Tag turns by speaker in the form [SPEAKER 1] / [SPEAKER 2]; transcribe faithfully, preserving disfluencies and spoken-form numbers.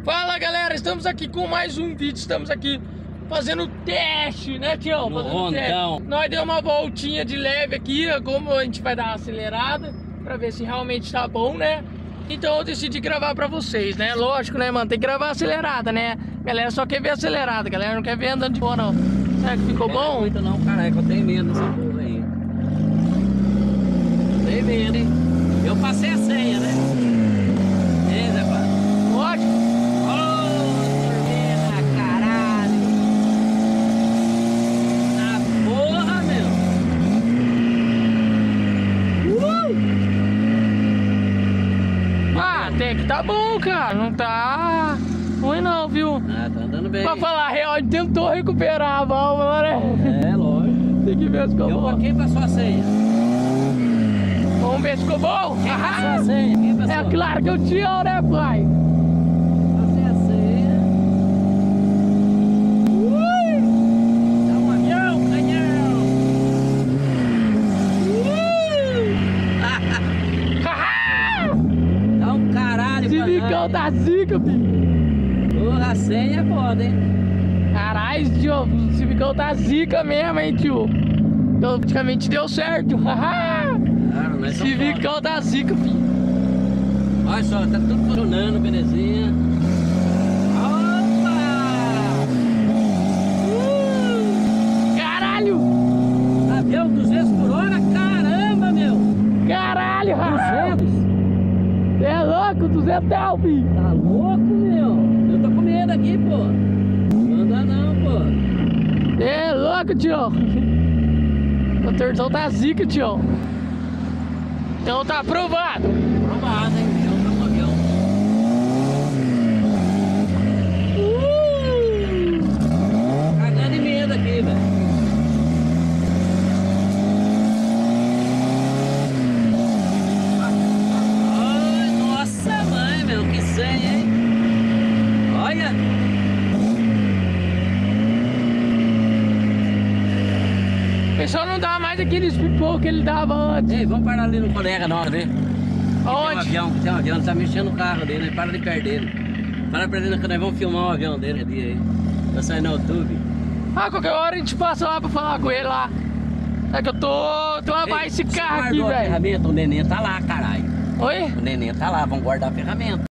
[SPEAKER 1] Fala galera, estamos aqui com mais um vídeo, estamos aqui fazendo teste, né Tião?
[SPEAKER 2] No
[SPEAKER 1] Fazendo
[SPEAKER 2] rondão.
[SPEAKER 1] teste. Nós deu uma voltinha de leve aqui, como a gente vai dar uma acelerada, pra ver se realmente tá bom, né? Então eu decidi gravar pra vocês, né? Lógico, né mano, tem que gravar acelerada, né? Galera só quer ver acelerada, galera não quer ver andando de boa não. Será que ficou
[SPEAKER 2] Não
[SPEAKER 1] bom?
[SPEAKER 2] é muito não, caralho, que eu tenho medo dessa porra aí. Tenho medo, hein? Eu passei a senha, né? Ei, Zé Pá.
[SPEAKER 1] Lógico.
[SPEAKER 2] Ô, turbina, caralho. Na porra, meu.
[SPEAKER 1] Uh! Ah, tem que tá bom, cara. Não tá ruim não, viu?
[SPEAKER 2] Ah, tá andando bem.
[SPEAKER 1] Pra falar a real, ele tentou recuperar a válvula, né?
[SPEAKER 2] É, lógico.
[SPEAKER 1] Tem que ver se ficou
[SPEAKER 2] Eu,
[SPEAKER 1] bom.
[SPEAKER 2] quem passou a senha?
[SPEAKER 1] Vamos ver se ficou bom?
[SPEAKER 2] Quem passou a senha? Quem passou?
[SPEAKER 1] É claro que eu te amo, né, pai?
[SPEAKER 2] Passei a senha.
[SPEAKER 1] Ui!
[SPEAKER 2] Dá um avião, canhão.
[SPEAKER 1] Ui!
[SPEAKER 2] Dá um caralho,
[SPEAKER 1] Se
[SPEAKER 2] caralho.
[SPEAKER 1] bicão tá zica, filho.
[SPEAKER 2] Porra, a senha é foda, hein?
[SPEAKER 1] Caralho, tio, esse bicão tá zica mesmo, hein, tio? Então praticamente deu certo.
[SPEAKER 2] Claro, nós
[SPEAKER 1] Esse
[SPEAKER 2] somos foda.
[SPEAKER 1] bicão tá zica, filho.
[SPEAKER 2] Olha só, tá tudo funcionando, belezinha. Opa!
[SPEAKER 1] Uh! Caralho!
[SPEAKER 2] Avião duzentos por hora? Caramba, meu!
[SPEAKER 1] Caralho!
[SPEAKER 2] duzentos?
[SPEAKER 1] Você é louco, duzentão, filho!
[SPEAKER 2] Tá louco, meu? Eu tô com medo aqui, pô. Não anda não, pô.
[SPEAKER 1] Você é louco, tio! O motorzão tá zica, tio! Então tá aprovado!
[SPEAKER 2] Provado, hein? Eu tô com avião.
[SPEAKER 1] Uh!
[SPEAKER 2] Cagando de medo aqui, velho. Ai, nossa mãe, meu, que senha, hein? Olha!
[SPEAKER 1] O pessoal não dá mais aqueles pipocos que ele dava antes.
[SPEAKER 2] Ei, vamos parar ali no colega na hora dele. Tem um
[SPEAKER 1] Aonde?
[SPEAKER 2] avião, tem um avião, tá mexendo no carro dele, para de perto dele. Para pra ele que nós vamos filmar o avião dele ali aí. Vai sair no YouTube.
[SPEAKER 1] Ah, qualquer hora a gente passa lá pra falar com ele lá. É que eu tô. Tô lavar
[SPEAKER 2] Ei,
[SPEAKER 1] esse
[SPEAKER 2] você
[SPEAKER 1] carro aqui,
[SPEAKER 2] guardou a
[SPEAKER 1] velho.
[SPEAKER 2] ferramenta? O neném tá lá, caralho.
[SPEAKER 1] Oi?
[SPEAKER 2] O neném tá lá, vamos guardar a ferramenta.